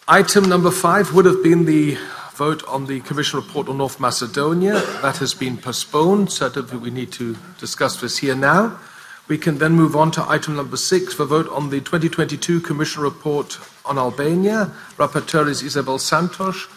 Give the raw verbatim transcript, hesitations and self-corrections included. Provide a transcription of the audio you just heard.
Item number five would have been the vote on the Commission report on North Macedonia. That has been postponed, so we need to discuss this here now. We can then move on to item number six, the vote on the twenty twenty-two Commission report on Albania. Rapporteur is Isabel Santos.